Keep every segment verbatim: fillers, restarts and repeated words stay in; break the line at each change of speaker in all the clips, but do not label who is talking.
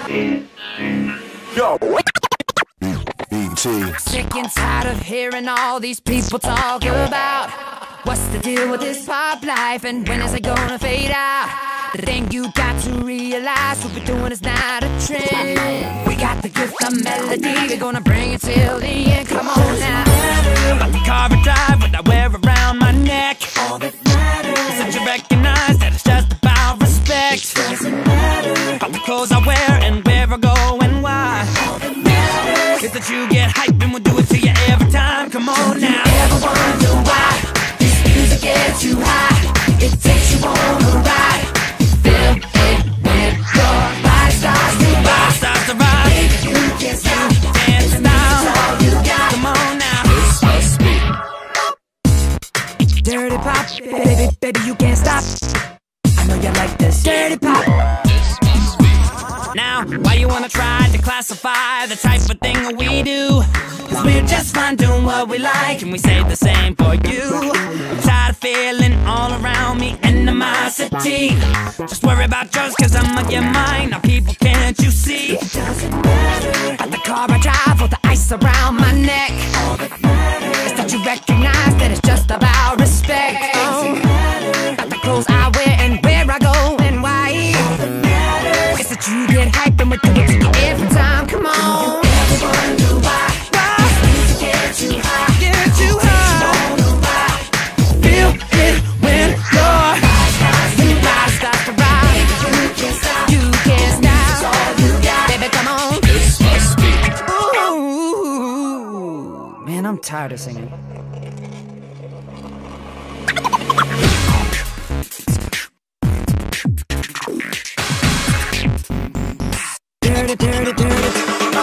Yo. E T.
Sick and tired of hearing all these people talk about what's the deal with this pop life and when is it gonna fade out. The thing you got to realize, what we're doing is not a trend. We got the gift of melody, we're gonna bring it till the end. Come on now. About the car I drive, what I wear around my neck, all that matters is that you recognize that it's just about respect. It doesn't matter about the clothes I wear and where I go and why. All that matters is that you get hype and we'll do it to you every time. Come on now. Do you ever wonder why this music gets you high? It takes you on a ride. Feel it when your body starts to rock. Starts to rock. Baby, you can't stop. Dance now. All you got. Come on now. This must be dirty pop, baby, baby, you can't stop. I know you like this dirty pop. Now, why you wanna try to classify the type of thing that we do? Cause we're just fine doing what we like, and we say the same for you. I'm tired of feeling all around me animosity. Just worry about yours cause I'ma get mine. Now people, can't you see? It doesn't matter about the car I drive or the ice around my neck. All that matters is that you recognize that it's just about respect. Oh, about the clothes I wear and where I go and why. All that matters is that you get hype and we do it to you every time. Come on. You ever wonder why? Why? This music gets you high. Get you high. You wanna ride. Feel it when your body starts to rock. You can't stop. You can't stop. It's all you got. Baby, come on.
This must be.
Ooh, man, I'm tired of singing. Dirty, dirty, dirty.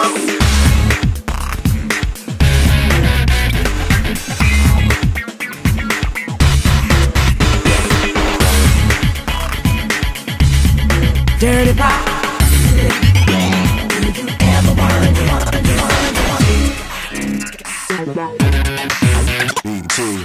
Dirty pop. Do you ever wonder, wonder, wonder, wonder?
E T.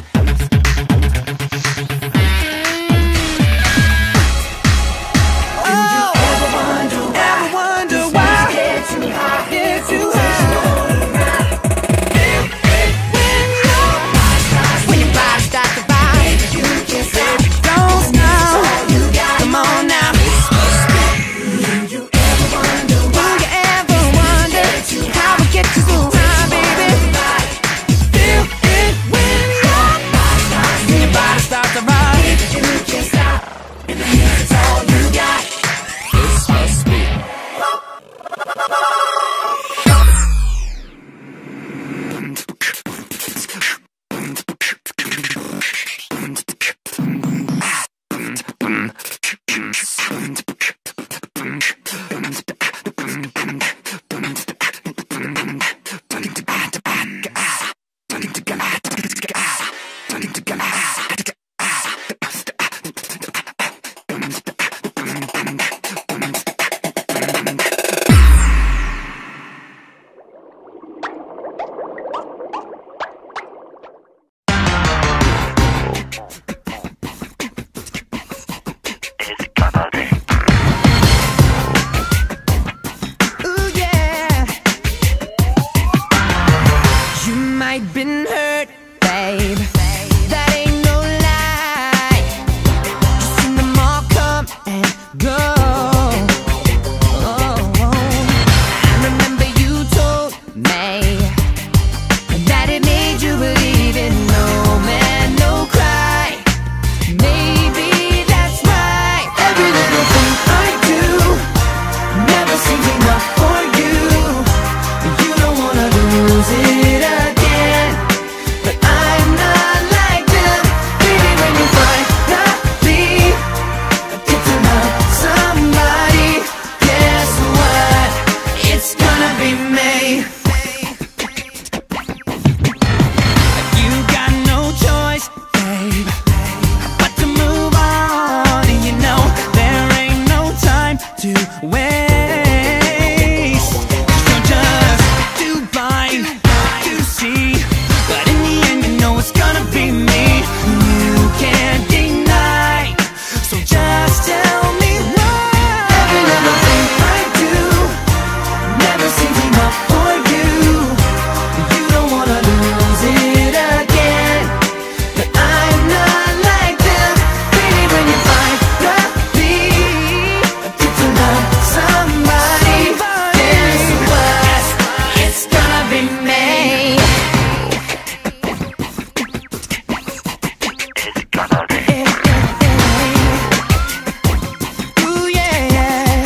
Ooh, yeah.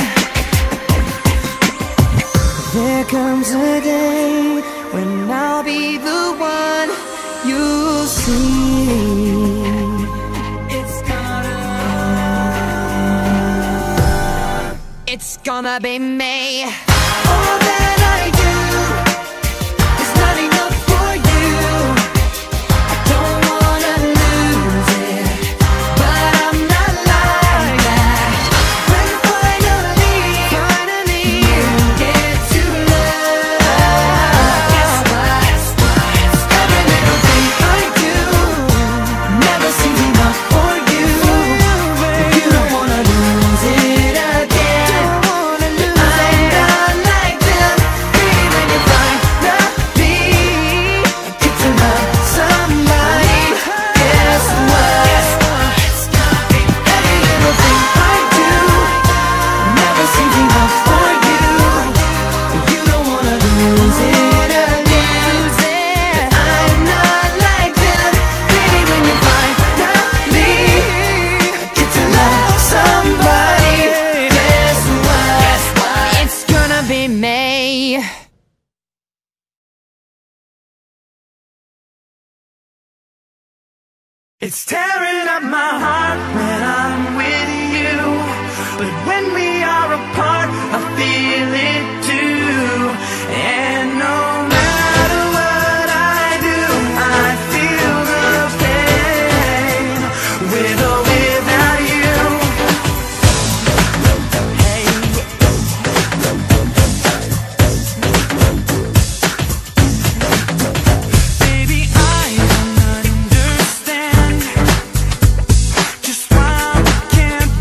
There comes a day when I'll be the one you'll see. It's gonna, it's gonna be me. All that I do is not enough for you. I don't wanna lose it, but I'm not like that. When finally, finally you get to love, guess what? Every little thing I do never seems enough for you. You don't wanna lose it again. I'm not like them. Baby, when you finally get to love somebody, guess what? Every little thing I do never seems enough for you. You don't wanna lose it again. I'm not like them. Baby, when you finally get to love somebody, guess what? It's gonna be me.
It's tearing up my heart when I'm with you, but when we are apart, I feel it too. And no matter what I do, I feel the pain, with or without you. Hey. Baby, I don't understand just why we can't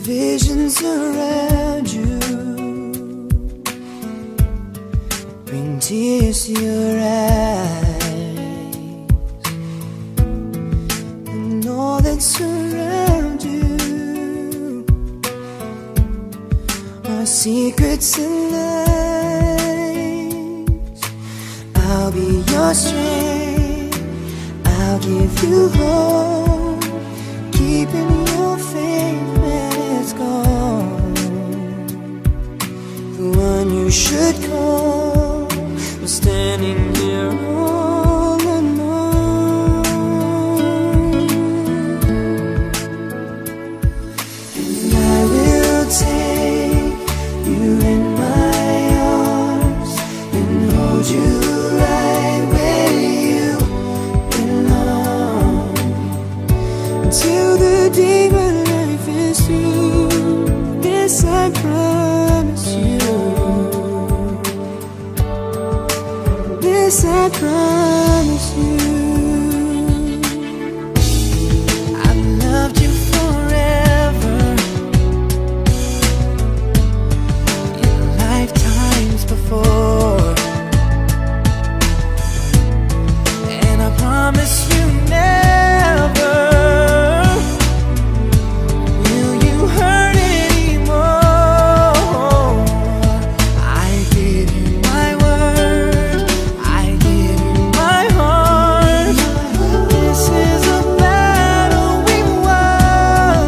visions around you bring tears to your eyes, and all that surround you are secrets and lies. I'll be your strength, I'll give you hope, keeping your faith when it's gone. The one you should call was standing here all alone. And I will take you in my arms and hold you right where you belong, till the day my life is through. This I promise you, this I promise you. I've loved you forever, in lifetimes before, and I promise you never will you hurt anymore. I give you my word, I give you my heart. This is a battle we won,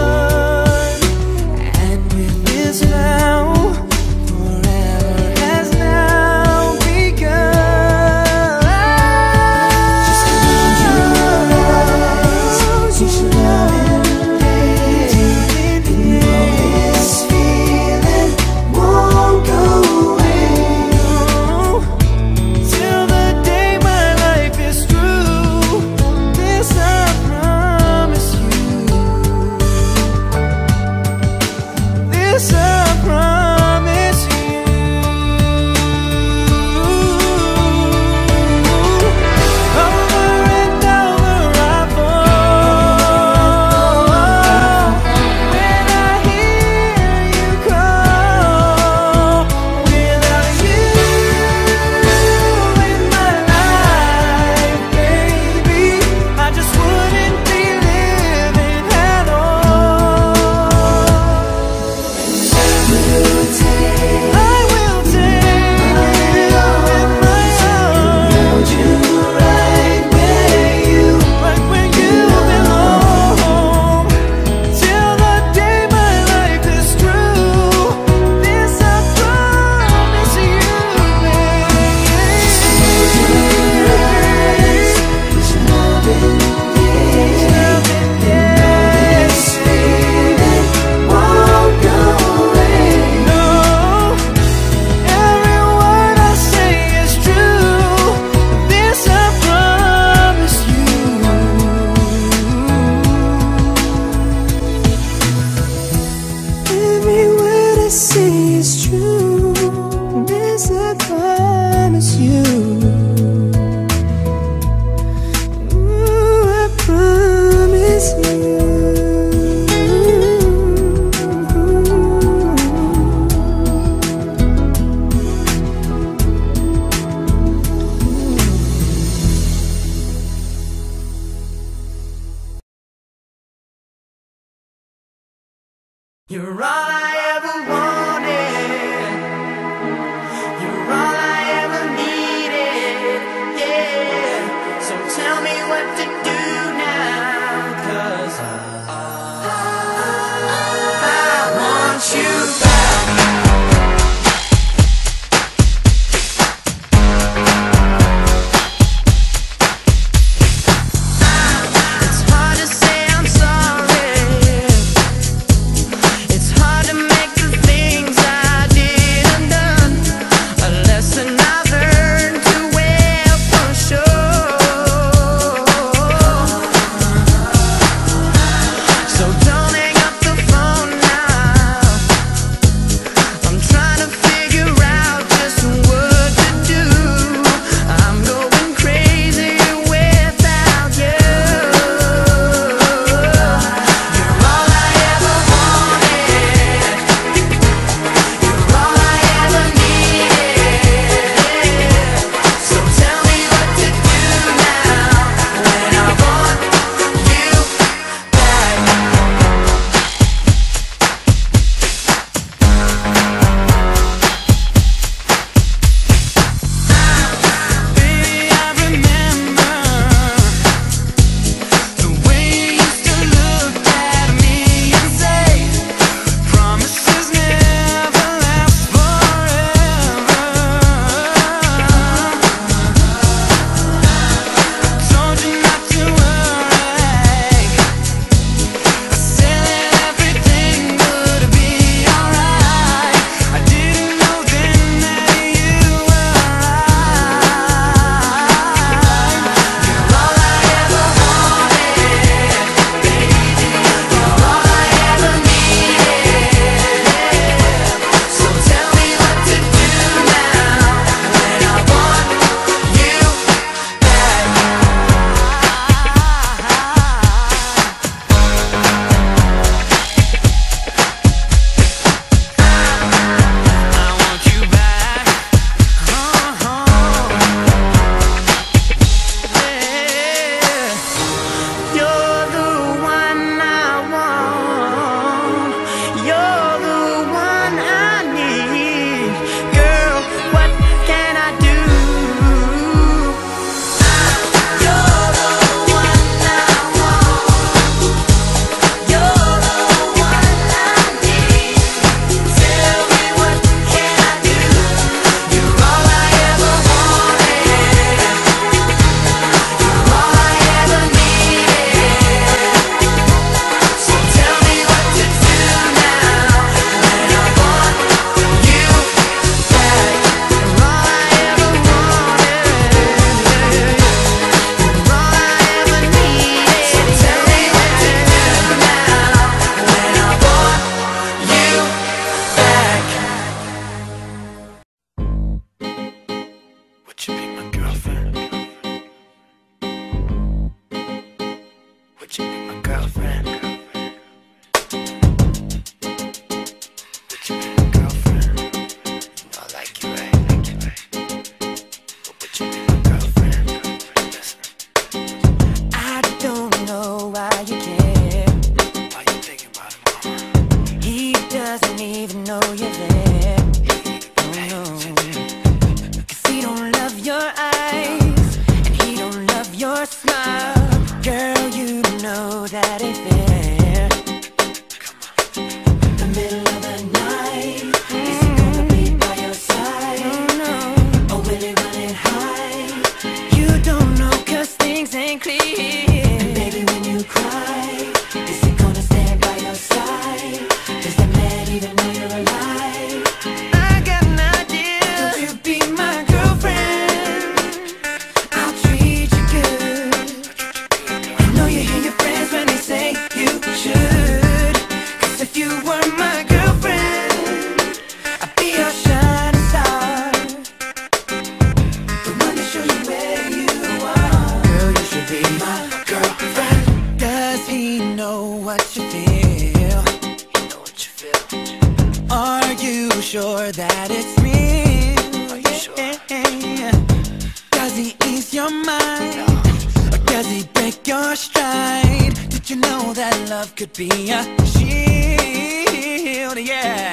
and with this vow, forever has now begun. Just close your eyes, just love and breathe, and know this feeling won't go away, till the day my life is through. This I promise you, this I promise you. Over and over I fall when I hear you call. Without you in my life, baby, I just wouldn't be living at all. I will take, I will take you in my arms, hold you right where you, right where you belong, till the day my life is through. This I promise you, baby. Close your eyes, there's nothing there, this feeling won't go away. No, every word I say is true. This I promise you. Every word I say is true. This I promise you. Ooh, I promise you. You're all I ever wanted, you're all I ever needed, yeah. So tell me what to do now, 'cause I want you back. It's hard to say I'm sorry, it's hard to know what you feel.
You know what you feel.
Are you sure that it's real?
Are you sure?
Yeah. Does he ease your mind? Or does he break your stride? Did you know that love could be a shield? Yeah.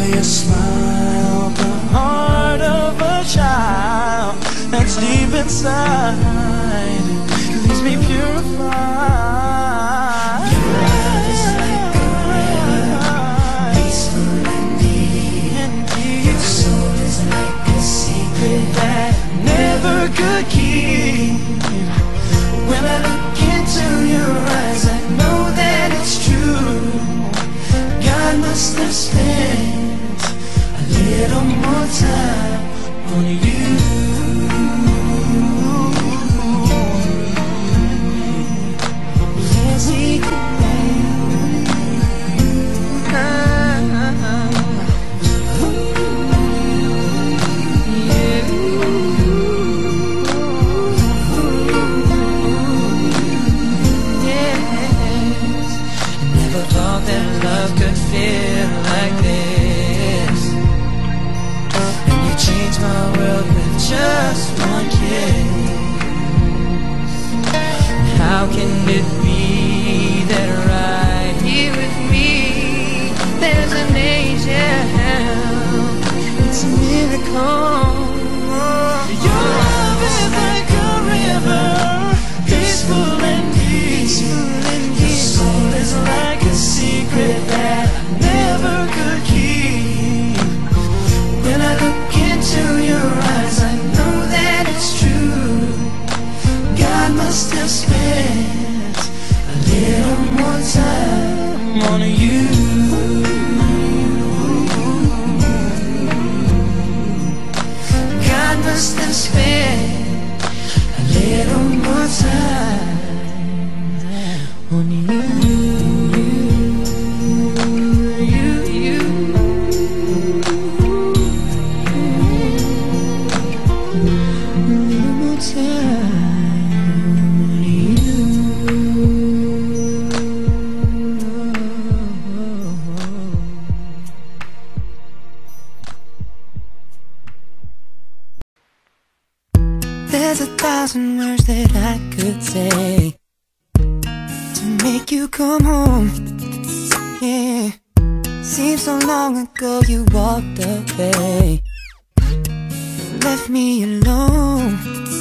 Inside leaves me purified. Your love is like a river, peaceful and deep. Your soul is like a secret that I never could keep. When I look into your eyes, I know that it's true. God must have spent a little more time on you. Yes, he did. Thought that love could feel like this, and you changed my world with just one kiss. How can it be that right here with me there's an angel? It's a miracle. Your love is like a river, peaceful and deep. Your soul is like a secret that I never could keep. When I look into your eyes, I know that it's true. God must have spent a little more time on you. God must have spent a little more time on you. There's a thousand words that I could say to make you come home. Yeah, seems so long ago you walked away, left me alone.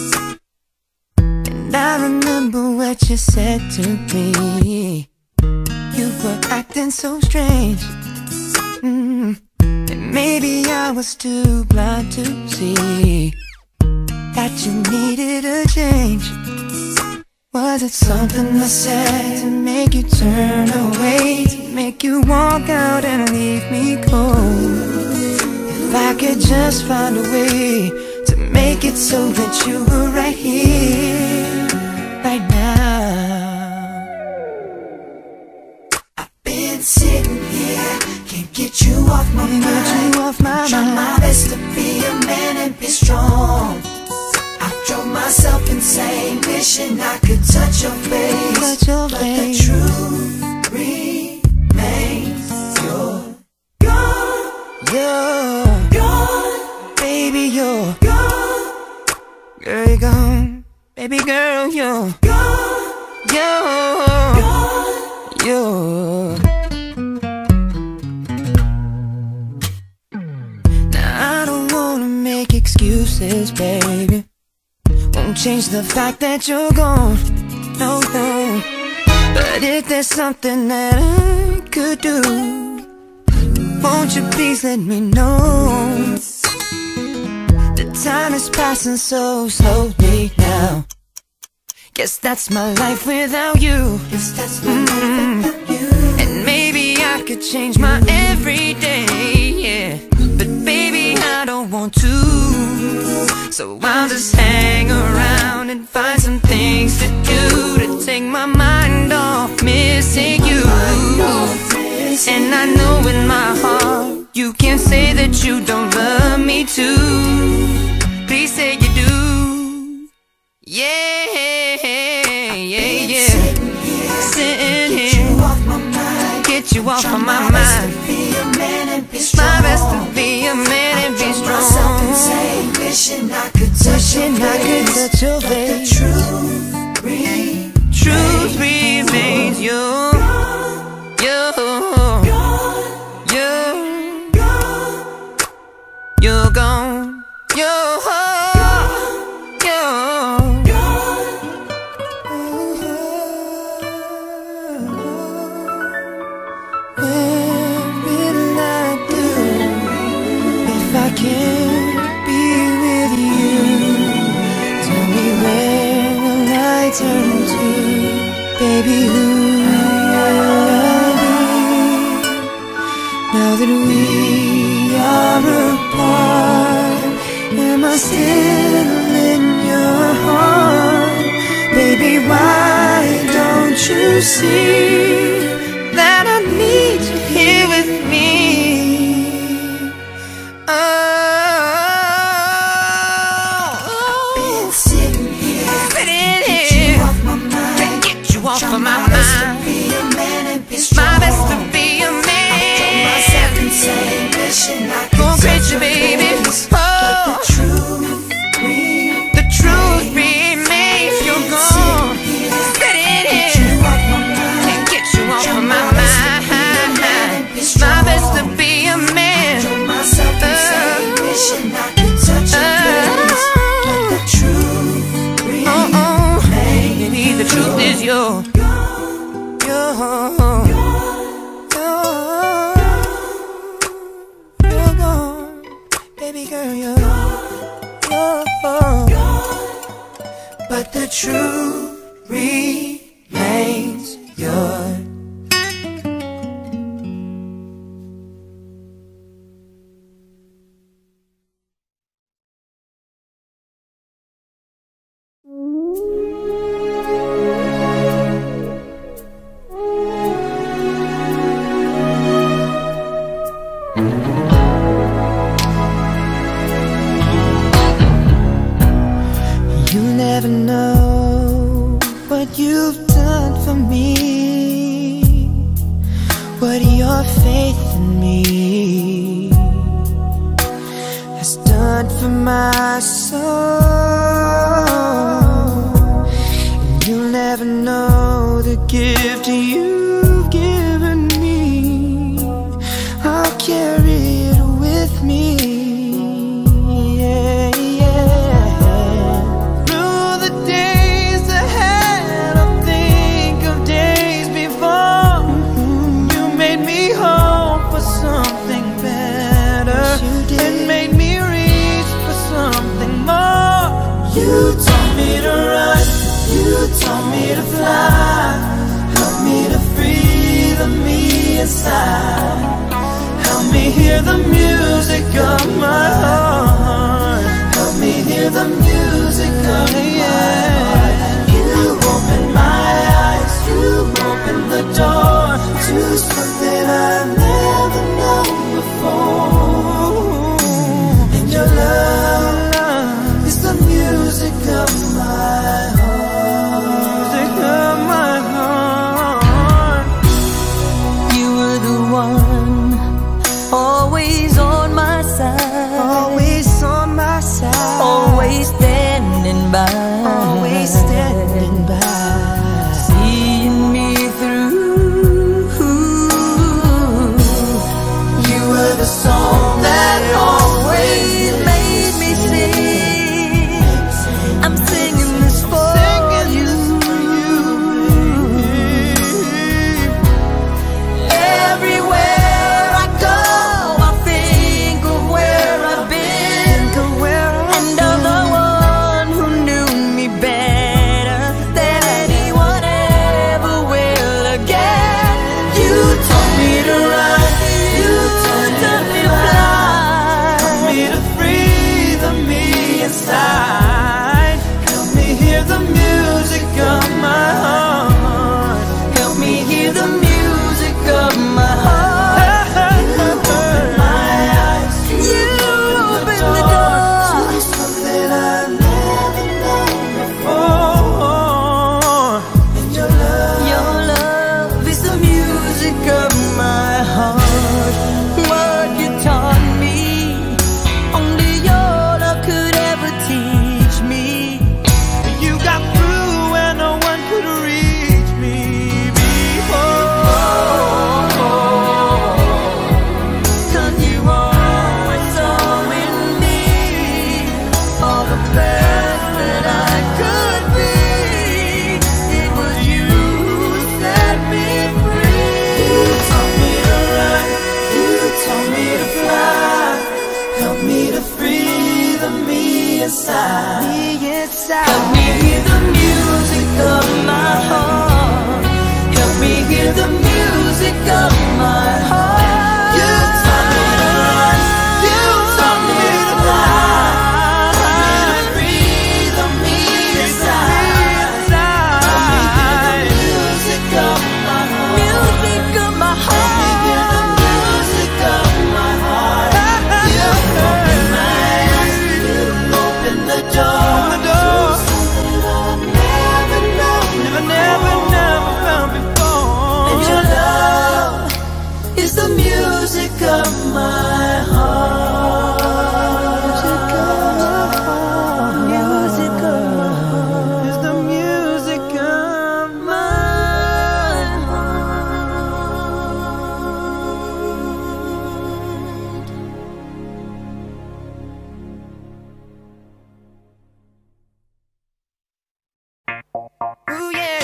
And I remember what you said to me. You were acting so strange, mm. And maybe I was too blind to see that you needed a change. Was it something I said to make you turn away, to make you walk out and leave me cold? If I could just find a way to make it so that you were right here, right now. I've been sitting here, can't get you off my mind. Get you off my Try mind. my best to be a man and be strong. I drove myself insane, wishing I could touch your face, touch your but face. The truth remains, you're gone, you're gone, baby, you're gone, girl, you're gone, baby girl, you're gone, you're gone, you're. Now I don't wanna make excuses, baby. Won't change the fact that you're gone, no, no. But if there's something that I could do, won't you please let me know? The time is passing so slowly now. Guess that's my life without you. Guess that's my mm-hmm. life without you. And maybe I could change my everyday, yeah. But baby, I don't want to. So I'll just hang around and find some things to do to take my mind off missing you. And I know in my heart you can't say that you don't love me too. Please say you do. Yeah, yeah, yeah. Sitting here, get you off my mind. Get you off of my mind. My best to be a man and be strong. Wishing I could touch your face, your face. The truth remains, truth remains, you, you, you, you're gone, you're, you're.
turn to, baby, who will be? Now that we are apart, am I still in your heart? Baby, why don't you see that I need you here with me? Oh, been sitting here, sitting here, off my mind, to get you off of my mind. My best to be a man. Myself insane, wishing I could go crazy, baby. Oh, the truth, the truth remains. You're gone, sitting here, and get you off of my mind. My best to be a man. Myself insane, wishing I could touch your face. The truth remains. The truth is yours. Baby girl, you're gone, but the truth remains yours. Never know what you've done for me, what your faith in me has done for my soul. And you'll never know the gift you've given me. I'll carry it with me. You taught me to run, you taught me to fly, help me to free the me inside. Help me hear the music of my heart, help me hear the music of my heart. You opened my eyes, you opened the door to something I've never known before. And your love is the music of my heart, music of my heart. You were the one, always on my side, always on my side, always standing by, always
Ooh, yeah.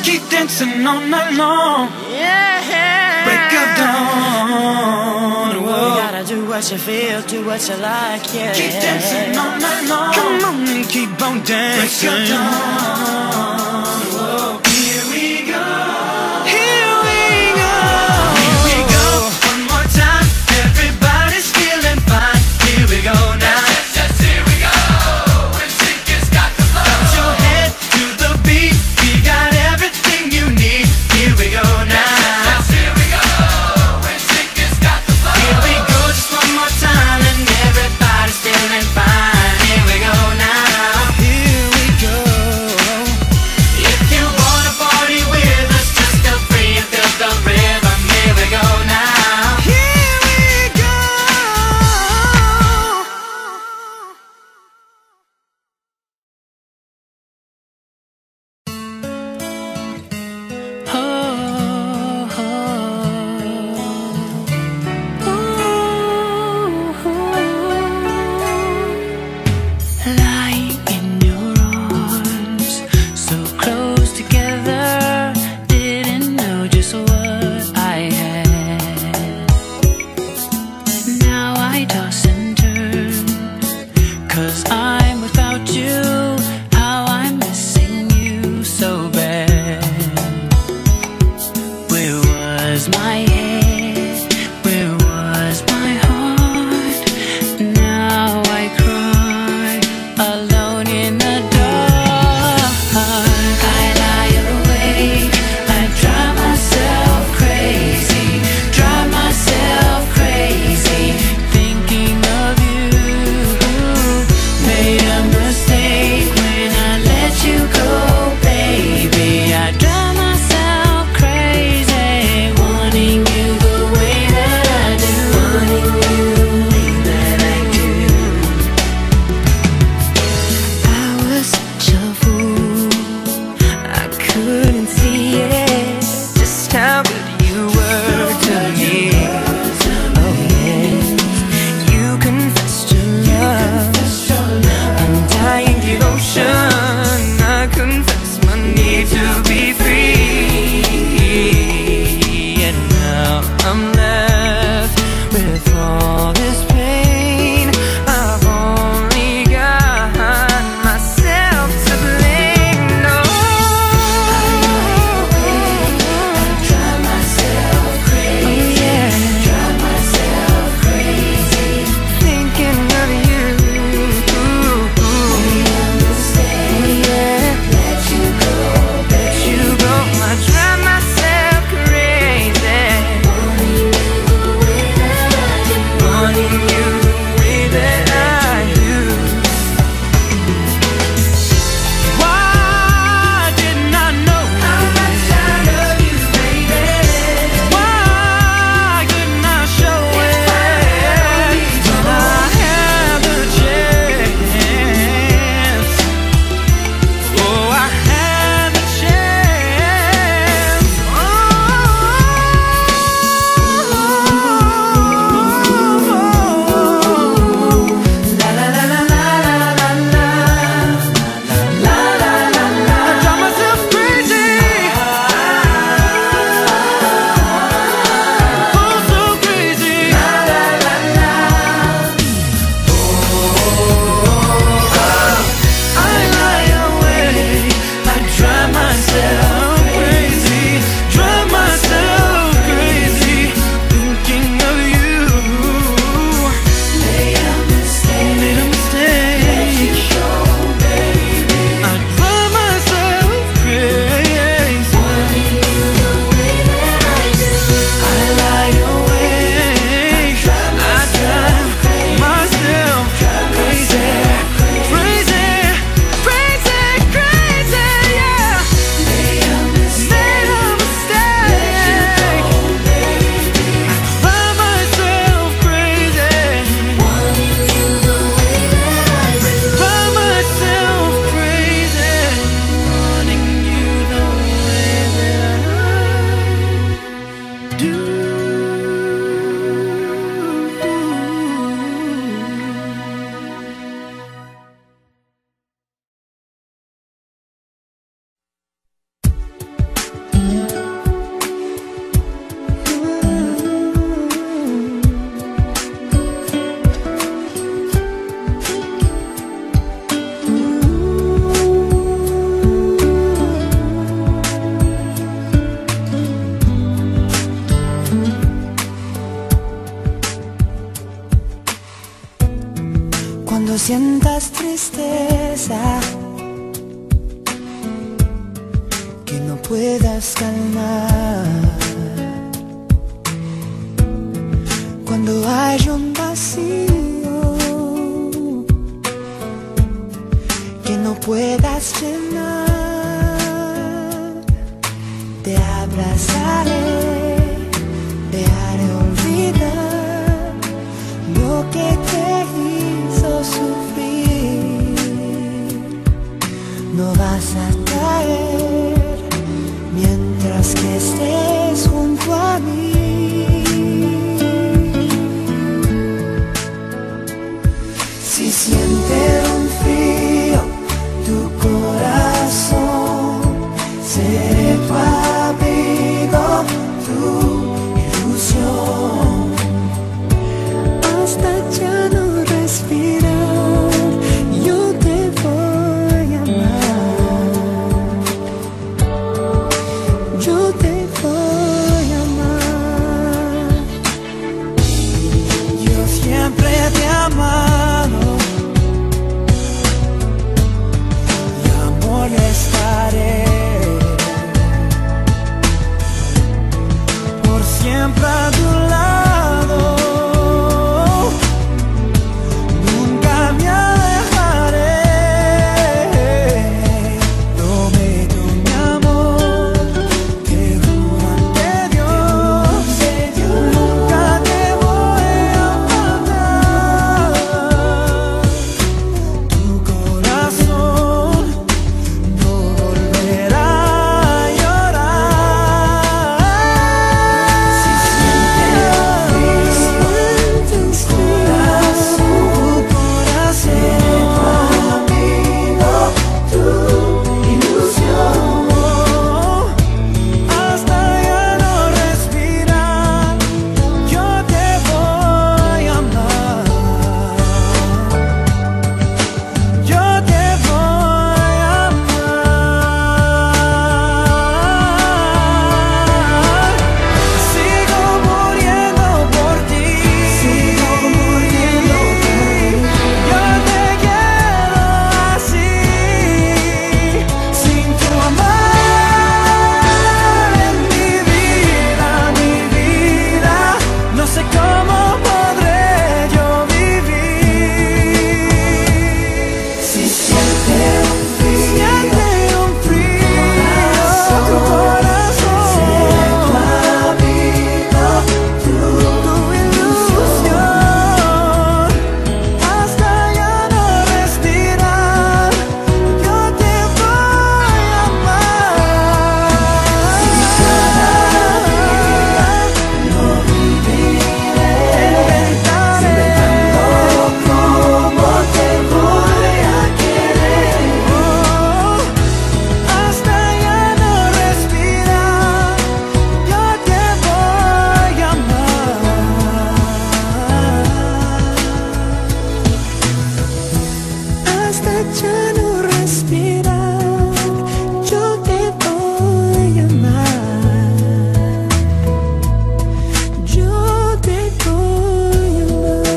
keep dancing all night long.
Yeah.
Break of dawn. Whoa.
You gotta do what you feel, do what you like, yeah.
Keep dancing all night long. Come on and keep on dancing. Break of dawn. Whoa. Here we go. Here we go. Here we go. One more time. Everybody's feeling fine. Here we go now. Yes, yes, yes, here we go. When Ziggy's got the flow. Bounce your head to the beat. We got everything you need. Here we go now. Yes, yes, here we go. When Ziggy's got the flow. Here we go, just one more time, and everybody's feeling fine. Here we go now. Here we go. If you wanna party with us, just feel free and feel the rhythm. Here we go now. Here we go.
Lying in your arms, so close together, didn't know just what I had. Now I toss and turn, 'cause I'm without you. How I'm missing you so bad. Where was my head? Where was my heart? Now I cry alone in the dark. I lie awake, I drive myself crazy, drive myself crazy, thinking of you. Made a mistake when I let you go, baby. I drive myself crazy, wanting you the way that I do, wanting you the way that I do. I was such a fool, I couldn't see it, just how good you were to me. Oh yes, you confessed your love, undying devotion. I confess my need to be free, and now I'm left with all this pain. I've only got myself to blame. No, I lie awake,
sientas tristeza que no puedas calmar, cuando hay un vacío que no puedas llenar, te abrazaré, te haré olvidar lo que te hizo sufrir. No vas a caer mientras que estés junto a mí. Si sientes un frío tu corazón, seré tu abrigo, tu ilusión. Hasta ya no respirar, yo te voy a amar, yo te voy a amar. Yo siempre te he amado y amor estaré por siempre a tu lado. Nunca me alejaré. Prometo mi amor, te juro ante Dios, nunca te voy a faltar. Tu corazón no volverá a llorar. Si sientes tu corazón, seré tu amigo, tu ilusión. Hasta ya no respirar, yo te voy a amar, yo te voy a amar. Sigo muriendo por ti, sigo muriendo por ti. Yo te quiero así, sin tu amor en mi vida, mi vida. No sé cómo podré yo vivir. Si sientes un frío, un frío, tu corazón, seré tu amigo, tu ilusión. Hasta ya no respirar, yo te voy a amar. No viviré, inventaré cómo te voy a querer. Hasta ya no respirar, yo te voy a amar. Hasta ya no respirar, yo te voy a amar, yo te voy a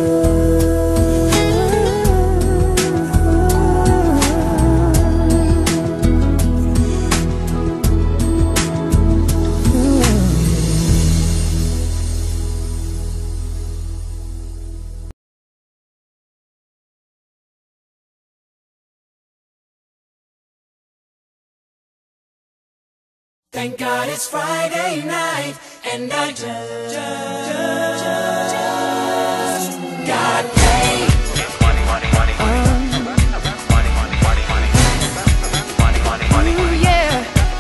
Thank God it's Friday night and I just, just, just got paid. Ooh, yeah.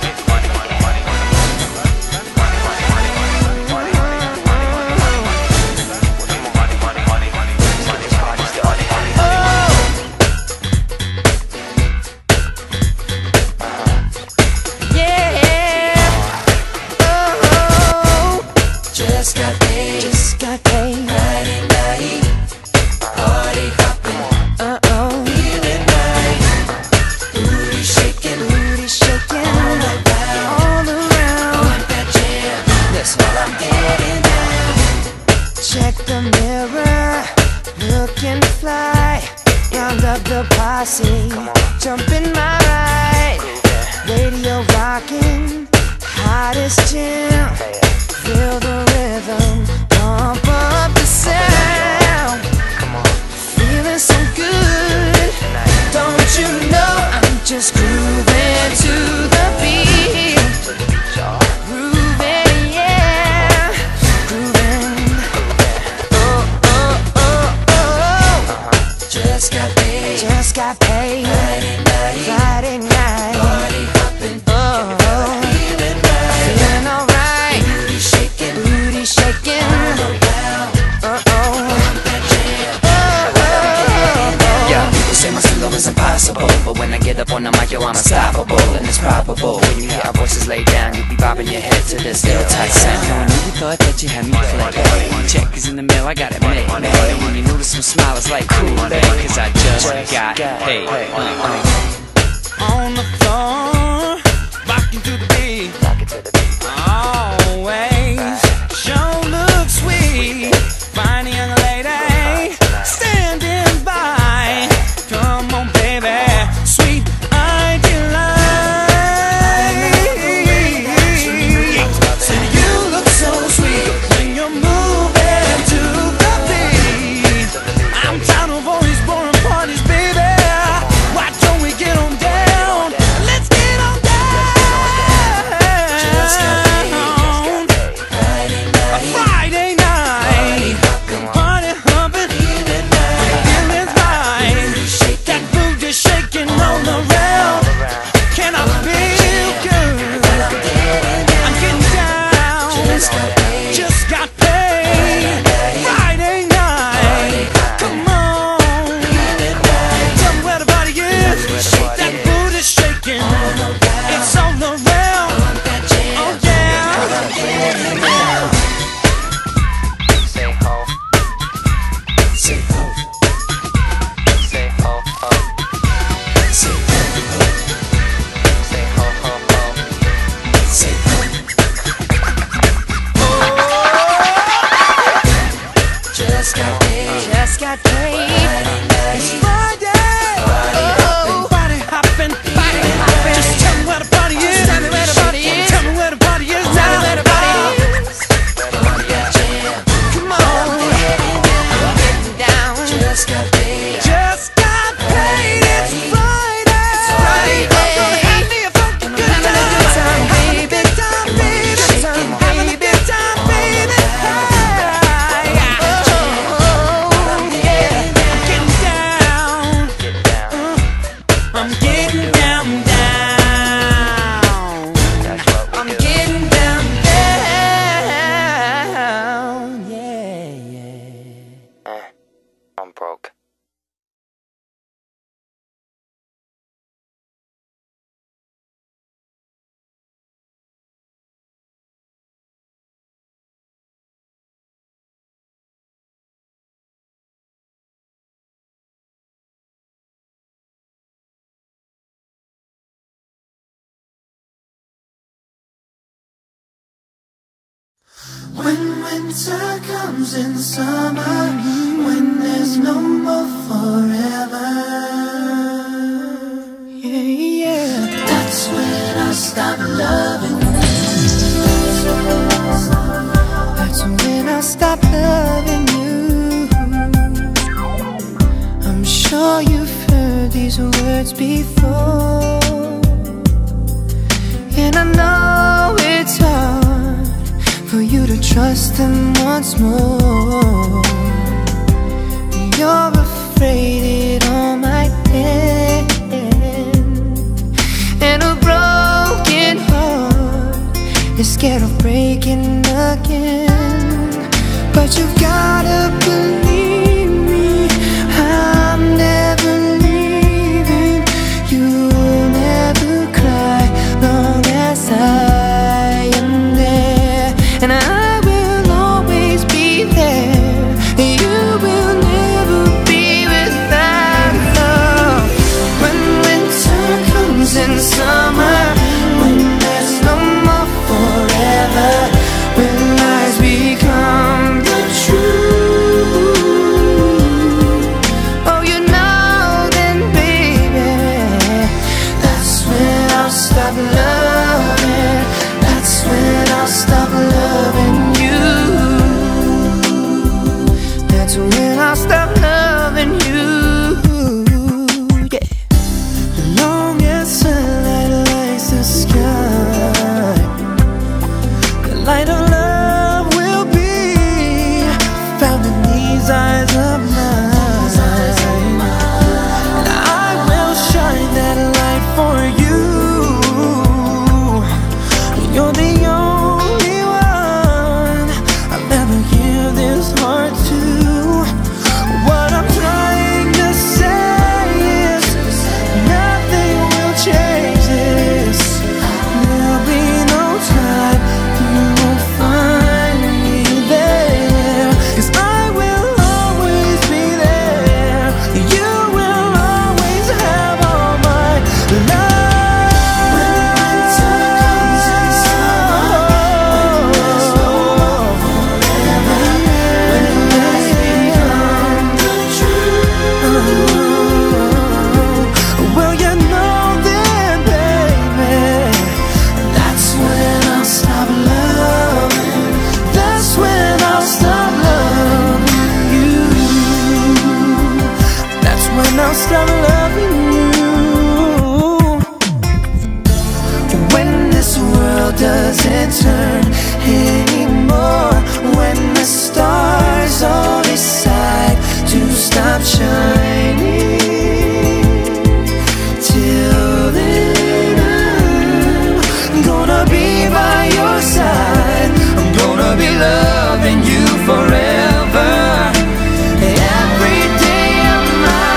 Just got paid, just got paid. Friday night, party hopping, uh oh, feeling right. Booty shaking, booty shaking, all around, all around. On that jam, that's all I'm getting down. Check the mirror, looking fly. Round of the posse, jump in my ride. Radio rocking, hottest jam. Feel the rhythm, pump up the sound. Feeling so good, don't you know I'm just grooving to the beat. Grooving, yeah, grooving. Oh, oh, oh, oh. Just got paid, just got paid. Friday night, Friday night. Party hopping, oh, oh. Feeling right, feeling alright. Booty shaking, booty shaking. All around, uh oh. Say my solo is impossible, but when I get up on the mic, yo, I'm unstoppable. And it's probable, when you hear our voices laid down, you'll be bobbing your head to this little tight sound. No, I knew you thought that you had me played. Check is in the mail, I got it made. And when you notice some smile, it's like cool, man, cause I just got paid. On the floor, rocking to the beat. Always, show looks sweet. Fine young lady, standing by. Come on, baby, sweet idealize. See, you look so sweet when you're moving to the beat. I'm tired of all these boring parties, baby. Why don't we get on down? Let's get on down. Just got paid, Friday night. A Friday night. Party humping, feeling right. That booty shaking all around. Can I feel good? I'm getting down. Just got paid. Friday night. Come on. Tell me where the body is. That booty shaking. It's all around. Oh yeah. Say ho. Say ho. Say ho ho. Say ho ho. Say ho ho ho. Say ho. Just got paid. Just got paid. It's Friday. Oh, body hopping, body hopping. Just tell me where the party is. Tell me where the party is. Tell me where the party is. Tell me where the party is. Come on, getting down. Just got paid. Just got paid. It's Friday. I'm gonna have me a funky good time. Baby, time, baby, time, baby, time, baby. I'm getting down, down. I'm getting down, down. Yeah, yeah.
I'm broke.
When winter comes in summer, when there's no more forever, yeah, yeah, that's when I stop loving you. That's when I stop loving you. I'm sure you've heard these words before, and I know it's hard for you to trust them once more. You're afraid it all might end, and a broken heart is scared of breaking again. But you've gotta believe me, I'm never leaving. You'll never cry long as I am there, and I will always be there. You will never be without love. When winter comes in summer, when there's no more forever, when lies become the truth. You're the only one I'll ever give this heart to. What I'm trying to say is nothing will change this. There'll be no time, you won't find me there, 'cause I will always be there. You will always have all my love. Stop loving you. When this world doesn't turn anymore, when the stars all decide to stop shining, till then I'm gonna be by your side. I'm gonna be loving you forever. Every day of my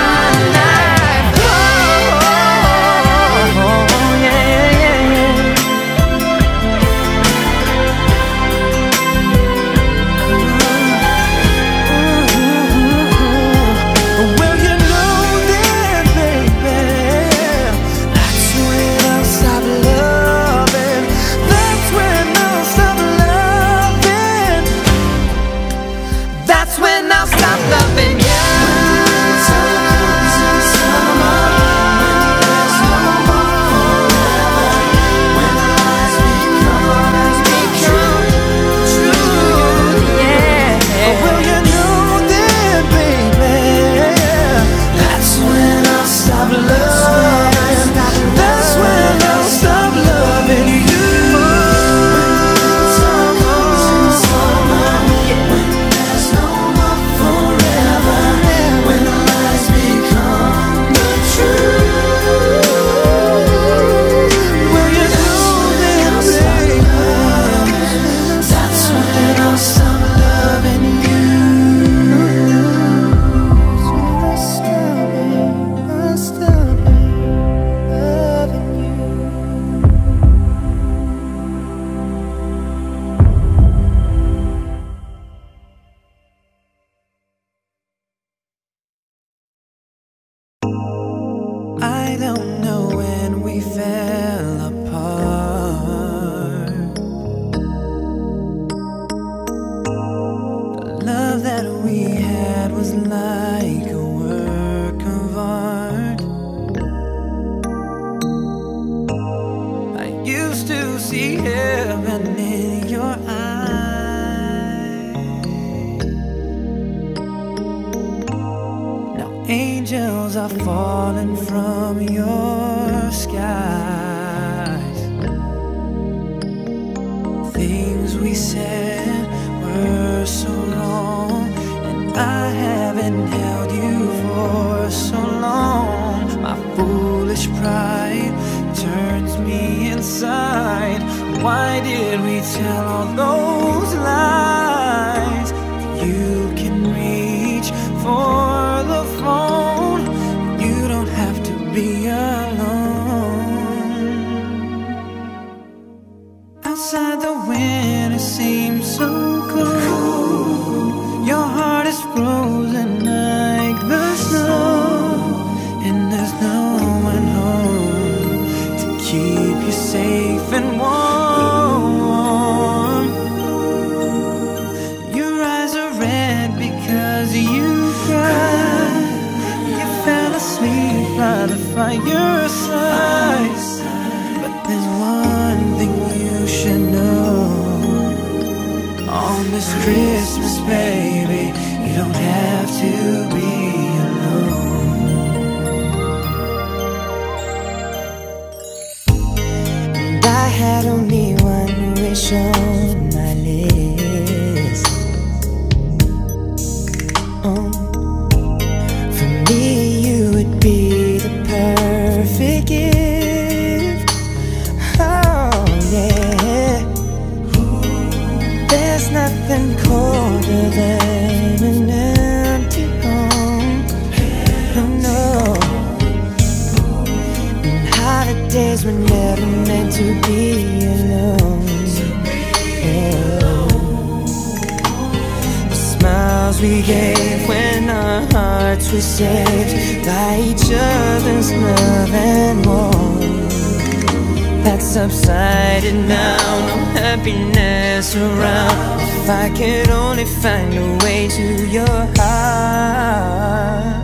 I don't know when we fell apart. The love that we had was like a work of art. I used to see heaven in your eyes. Now angels are falling from your skies. Things we said were so wrong, and I haven't held you for so long. My foolish pride turns me inside. Why did we tell all those lies? You can reach for the phone, you don't have to be alone. Outside the winter seems so cold. Your heart is frozen like the snow, and there's no one home to keep you safe and warm. Your eyes are red because you cried. You fell asleep by the fireside. But there's one thing you should know. On this Christmas, baby, you don't have to be alone. And I had only one wish on my list. Oh, for me you would be the perfect gift. Oh yeah. There's nothing colder than an empty home. Oh no. And holidays were never meant to be alone. Oh. The smiles we gave when our hearts were saved by each other's love and warmth, that's subsided now, no happiness around. If I could only find a way to your heart.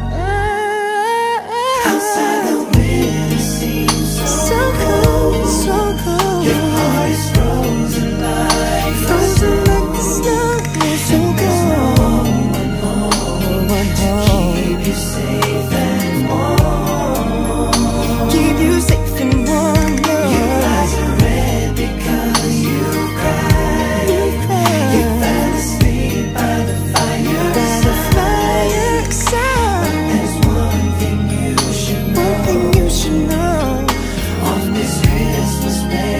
Outside the window seems so, so cold, so cold. Your heart is frozen like frozen like the snow. So cold. One home, one home. Keep you safe and warm. Keep you safe and warm. Your eyes are red because you cried. You cried. You fell asleep by the fire. By the fireside. There's one thing you should know. One thing you should know. On this Christmas day.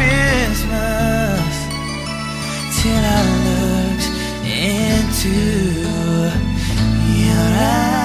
Christmas till I looked into your eyes.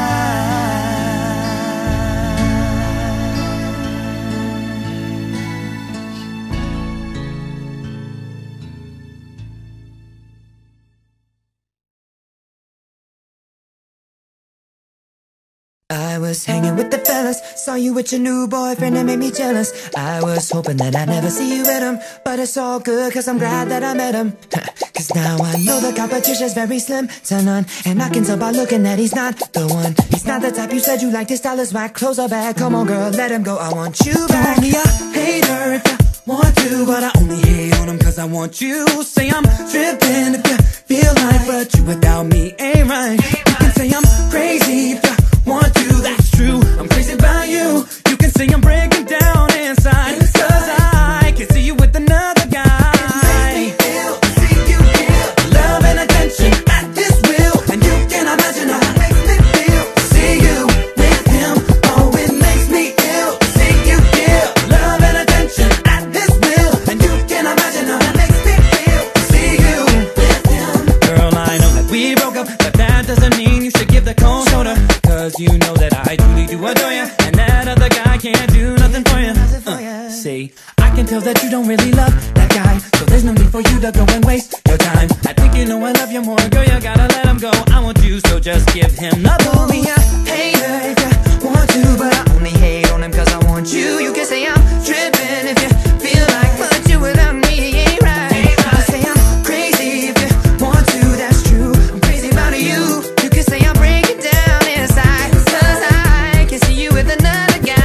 I was hanging with the fellas, saw you with your new boyfriend and made me jealous. I was hoping that I'd never see you with him, but it's all good cause I'm glad that I met him. Cause now I know the competition's very slim to none, and I can tell by looking that he's not the one. He's not the type you said you liked, his style is whack. Clothes are bad, come on girl, let him go, I want you back.
Only a hater if you want to, but I only hate on him cause I want you. Say I'm tripping if you feel like, but you without me ain't right. You can say I'm crazy if you want to, that's true, I'm crazy about you. You can say I'm breaking down inside, cause I can see you with another guy. It makes me feel, see you feel love and attention at this will, and you can imagine how it makes me feel. See you with him, oh it makes me ill. See you feel love and attention at this will, and you can imagine how it makes me feel. See you with him. Girl, I know that we broke up, but that doesn't mean you should give the cold shoulder. Cause you know that I truly do adore you, and that other guy can't do nothing for you. Uh, see, I can tell that you don't really love that guy, so there's no need for you to go and waste your time. I think you know I love you more, girl, you gotta let him go. I want you, so just give him the ball.
Only a hater if you want to, but I only hate on him cause I want you. You can say I'm tripping if you feel like, but you without me ain't right. You can say I'm crazy if you want to, that's true, I'm crazy about you. You can say I'm breaking down inside, cause I can see you with another guy.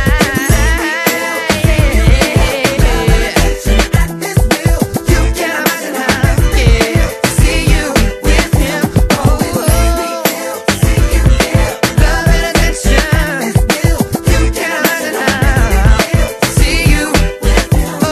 Oh,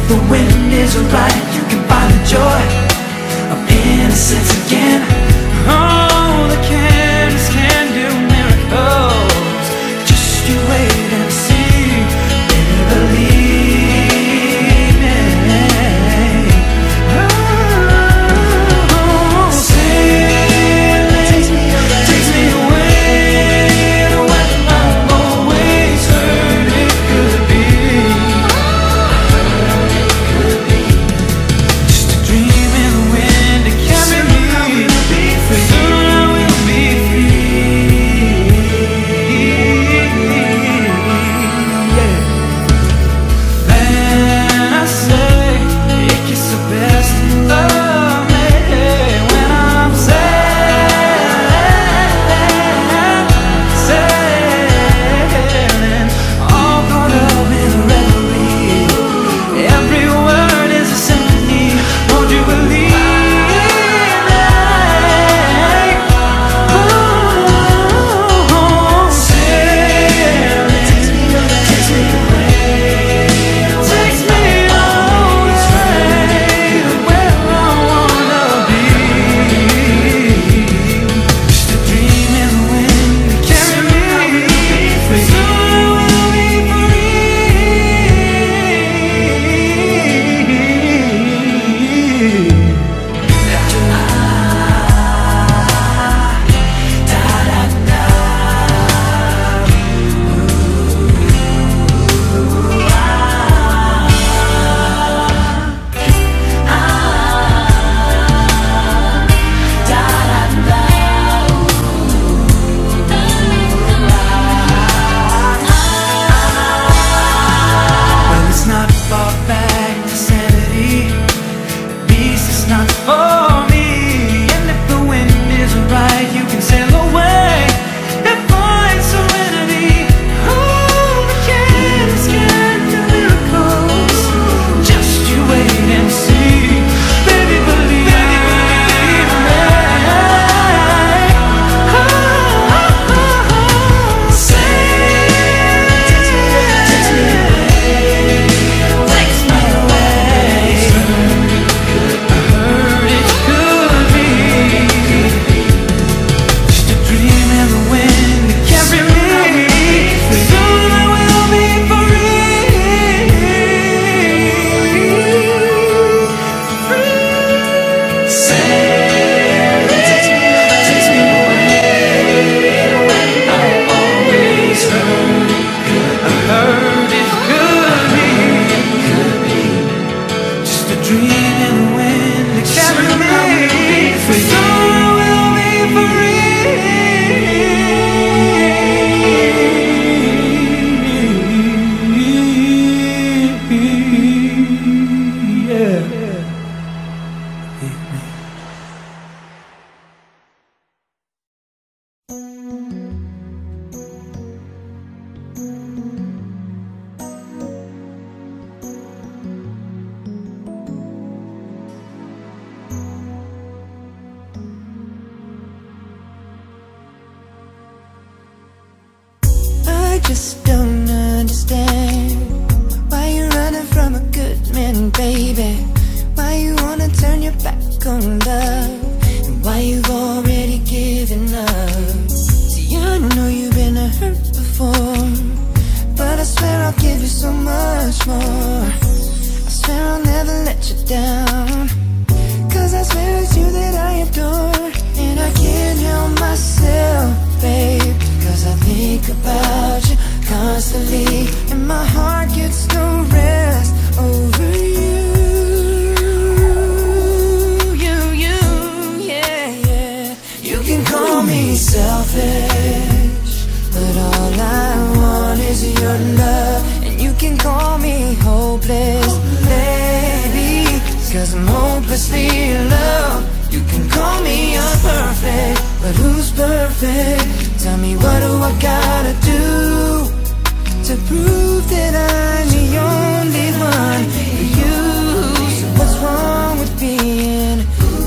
the wind is right, you can find the joy of innocence again. Oh, the canvas can do miracles. Just you wait and see, baby, believe me. Oh, sailing takes me away to where I've always heard it could be. Just a dream in the wind to carry me. Soon I will be free. Yeah. Then I say it gets the best of me when I'm sailing, sailing, all caught up in a reverie. Every word is a symphony. Won't you believe me? Oh, sailing takes me away, takes me away, takes me away to where I wanna be. Just a dream in the wind to carry me. Soon I will be free. Well, it's not far back to sanity. Peace is not for me. And if the wind is right, you can sail away and find serenity. Oh, the canvas can do miracles. Just you wait and see, baby, believe me. Oh, sailing takes me away, takes me away. I heard it could be just a dream in the wind to carry me. Soon I will be free, free. Sailing takes me away, takes me away to where I always heard it could. I heard it could be, could be just a dream in the wind to carry me. Soon I will be free. Yeah.
I just don't understand why you're running from a good man, baby. Why you wanna turn your back on love, and why you've already given up. See, I know you've been hurt before, but I swear I'll give you so much more. I swear I'll never let you down, 'cause I swear it's you that I adore. And I can't help myself, babe, 'cause I think about you constantly, and my heart gets no rest over you. You, you, yeah, yeah. You can call me selfish, but all I want is your love. And you can call me hopeless, baby, 'cause I'm hopelessly in love. You can call me imperfect, but who's perfect? Tell me, what do I gotta do to prove that I'm the only one for you? So what's wrong with being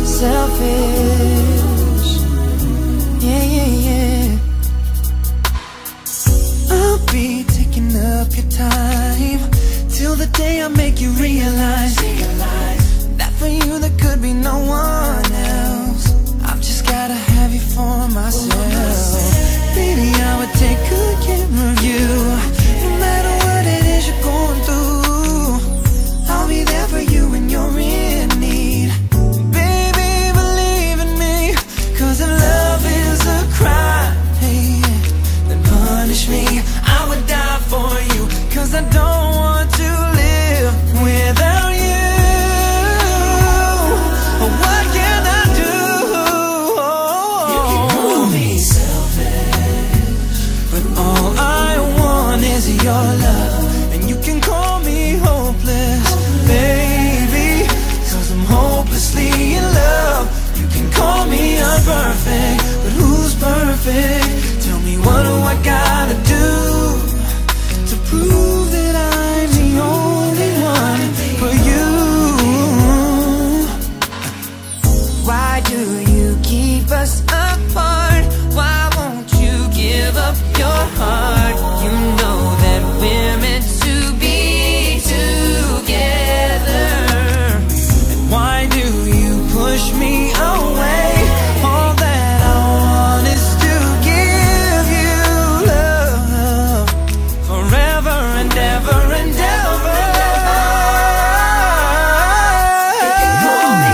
selfish? Yeah, yeah, yeah. I'll be taking up your time till the day I make you realize
perfect. Tell me, what do I gotta do to prove that I'm the only one for you?
Why do you keep us apart? Why won't you give up your heart? You know that we're meant to be together.
And why do you push me away? All that I want is to give you love forever and ever and ever.
You can call me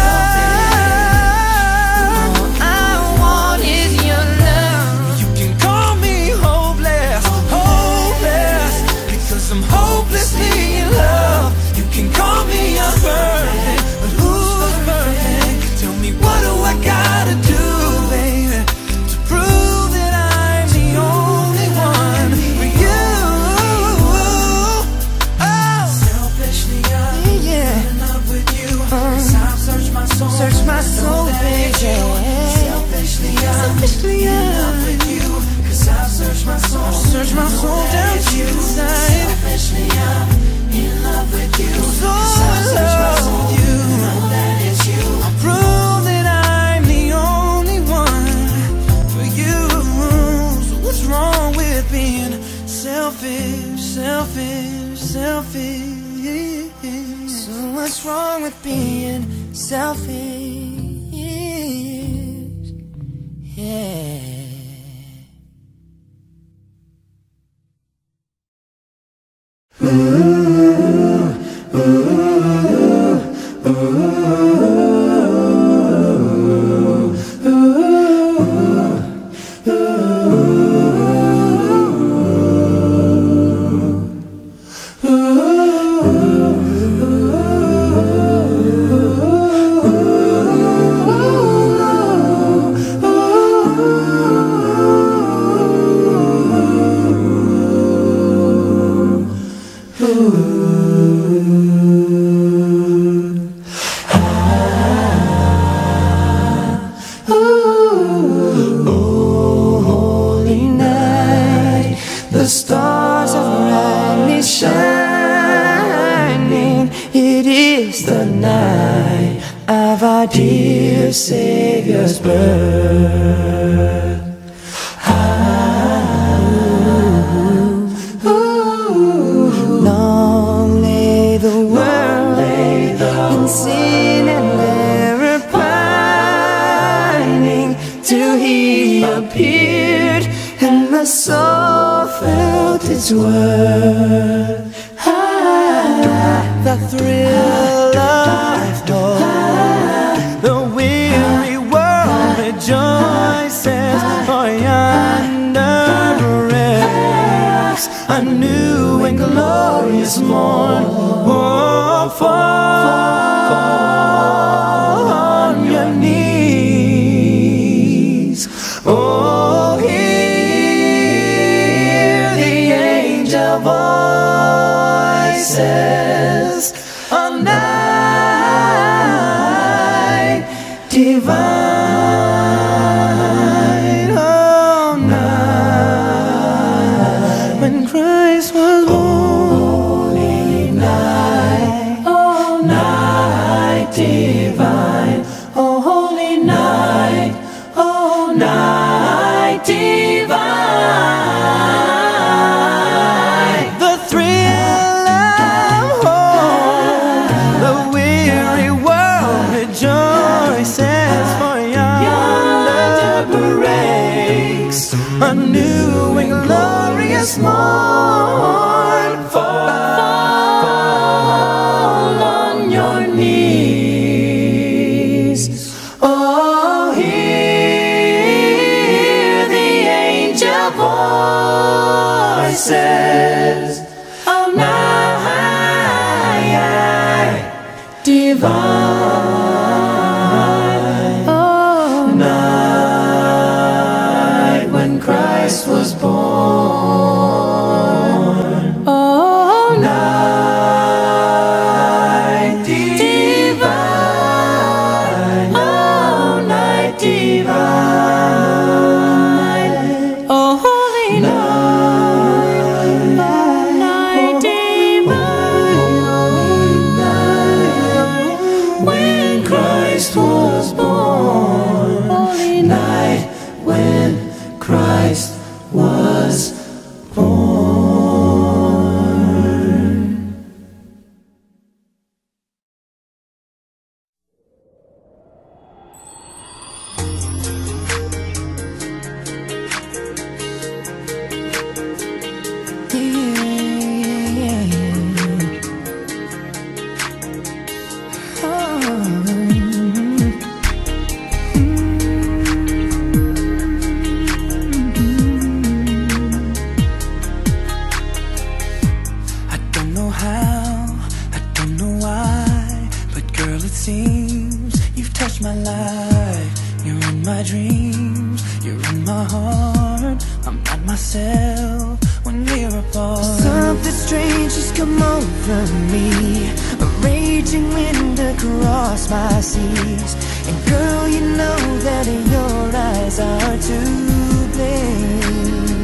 selfish. All I want is your love.
You can call me hopeless, hopeless, because I'm hopelessly in love. You can call me imperfect, but who's perfect? Tell me, what do I gotta do, baby, to prove that I'm the only one for you? Oh, selfishly I'm
Yeah.
in love with you, 'cause I've searched my soul,
Search my soul, baby.
selfishly I'm
Selfishly
in love
I'm
with you, 'cause I've searched my soul,
Search my soul down deep inside.
selfishly I'm in love with you,
So
'cause I've
in
searched my
love
soul,
with you.
know that it's you. Prove that I'm the only one for you. So what's wrong with being selfish, selfish, selfish?
So what's wrong with being selfish? Yeah.
Holy night, the stars are brightly shining. It is the night of our dear Savior's birth. Long lay the world in sin and error pining, till He appeared and the soul felt its worth. The thrill of hope, the weary world rejoices, for yonder breaks a new and glorious morn. Oh, fall on your knees. Oh, hear the angel voices. A night divine, oh, night when Christ was born. Holy night, oh, night divine, oh, holy night, oh, night divine. The thrill of hope, the weary world rejoices, for yonder breaks a new and glorious morn. Fall on your knees. Oh, hear the angel voices of night divine. Oh, night when Christ was born. seems you've touched my life. You're in my dreams, you're in my heart. I'm not myself when we're apart.
Something strange has come over me, a raging wind across my seas. And girl, you know that your eyes are to blame.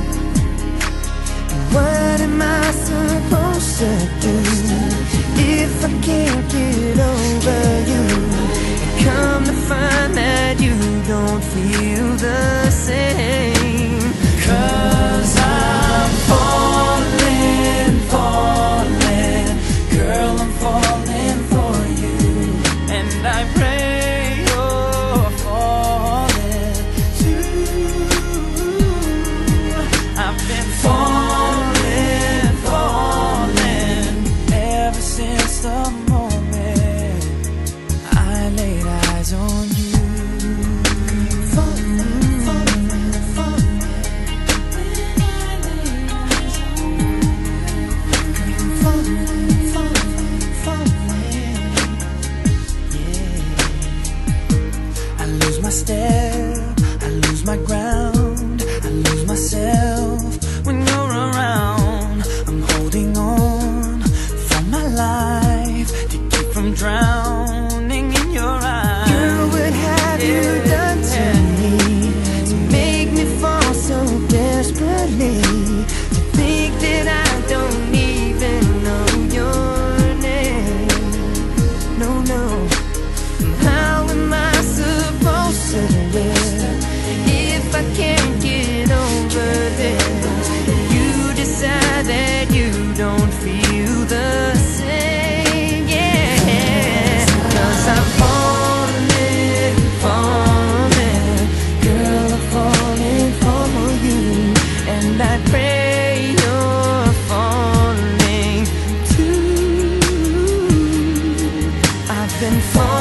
What am I supposed to do if I can't get over you? And come to find that you don't feel the same.
'Cause I'm falling, falling, girl, I'm falling for you. And I pray you're falling too. I've been falling, falling ever since the moment I laid eyes on you. Step, I lose my ground, I lose myself when you're around. I'm holding on for my life to keep from drowning in your eyes.
Girl, what have yeah. you done to me to make me fall so desperately? To think that I don't even know your name. No, no. How am I supposed to live if I can't get over this? You decide that you don't feel the same, yeah. 'Cause I'm falling, falling, girl, I'm falling for you. And I pray you're falling too. I've been falling.